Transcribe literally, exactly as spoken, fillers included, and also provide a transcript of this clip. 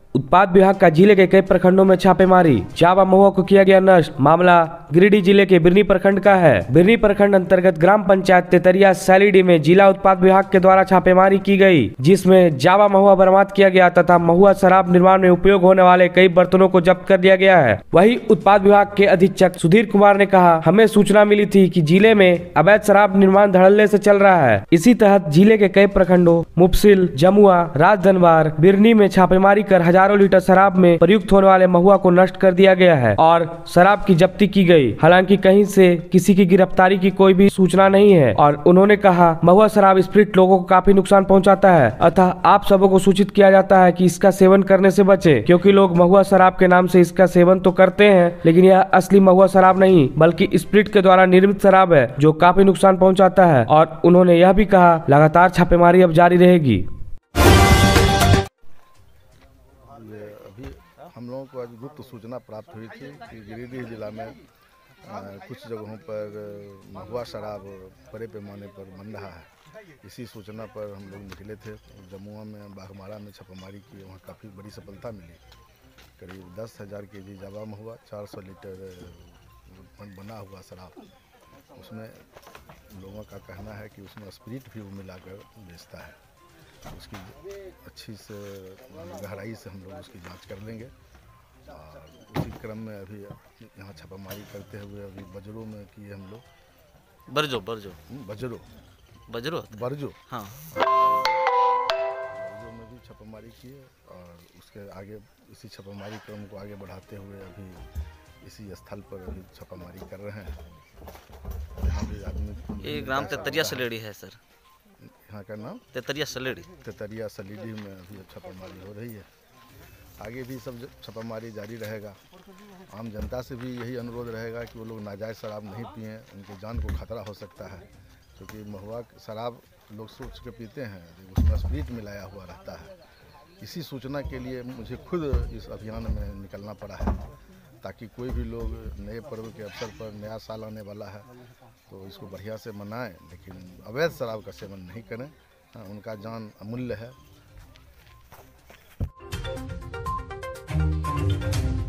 उत्पाद विभाग का जिले के कई प्रखंडों में छापेमारी, जावा महुआ को किया गया नष्ट। मामला गिरिडीह जिले के बिरनी प्रखंड का है। बिरनी प्रखंड अंतर्गत ग्राम पंचायत तेतरिया सैलीडी में जिला उत्पाद विभाग के द्वारा छापेमारी की गई, जिसमें जावा महुआ बरामद किया गया तथा महुआ शराब निर्माण में उपयोग होने वाले कई बर्तनों को जब्त कर दिया गया है। वहीं उत्पाद विभाग के अधीक्षक सुधीर कुमार ने कहा, हमें सूचना मिली थी कि जिले में अवैध शराब निर्माण धड़ल्ले से चल रहा है। इसी तहत जिले के कई प्रखंडों मुफसिल, जमुआ, राजधनवार, बिरनी में छापेमारी कर हजारों लीटर शराब में प्रयुक्त होने वाले महुआ को नष्ट कर दिया गया है और शराब की जब्ती की गई। हालांकि कहीं से किसी की गिरफ्तारी की कोई भी सूचना नहीं है और उन्होंने कहा, महुआ शराब स्प्रिट लोगों को काफी नुकसान पहुंचाता है, अतः आप सबों को सूचित किया जाता है कि इसका सेवन करने से बचे, क्योंकि लोग महुआ शराब के नाम से इसका सेवन तो करते हैं, लेकिन यह असली महुआ शराब नहीं बल्कि स्प्रिट के द्वारा निर्मित शराब है जो काफी नुकसान पहुँचाता है। और उन्होंने यह भी कहा, लगातार छापेमारी अब जारी रहेगी। अभी हम लोगों को आज गुप्त सूचना प्राप्त हुई थी कि गिरिडीह जिला में आ, कुछ जगहों पर महुआ शराब बड़े पैमाने पर बन रहा है। इसी सूचना पर हम लोग निकले थे। जमुआ में बाघमारा में छापामारी की, वहाँ काफ़ी बड़ी सफलता मिली। करीब दस हज़ार के जी जावा महुआ, चार सौ लीटर बना हुआ शराब, उसमें लोगों का कहना है कि उसमें स्पिरिट भी वो मिलाकर बेचता है। उसकी अच्छी से गहराई से हम लोग उसकी जांच कर लेंगे और उसी क्रम में अभी यहाँ छापामारी करते हुए अभी बजरों में किए हम लोग। बरजो बरजो बजरो बजरो बरजो हाँ बरजो में भी छापामारी किए और उसके आगे इसी छापामारी क्रम को आगे बढ़ाते हुए अभी इसी स्थल पर अभी छापामारी कर रहे हैं। यहाँ भी आदमी, ये ग्राम तेतरिया सैलीडी है सर, यहाँ का नाम तेतरिया सैलीडी तेतरिया सैलीडी में अभी छापामारी हो रही है। आगे भी सब छापामारी जारी रहेगा। आम जनता से भी यही अनुरोध रहेगा कि वो लोग नाजायज़ शराब नहीं पिएं, उनकी जान को खतरा हो सकता है, क्योंकि महुआ शराब लोग सोच के पीते हैं, उसमें स्पिरिट मिलाया हुआ रहता है। इसी सूचना के लिए मुझे खुद इस अभियान में निकलना पड़ा है, ताकि कोई भी लोग नए पर्व के अवसर पर, नया साल आने वाला है तो इसको बढ़िया से मनाएं, लेकिन अवैध शराब का सेवन नहीं करें। उनका जान अमूल्य है।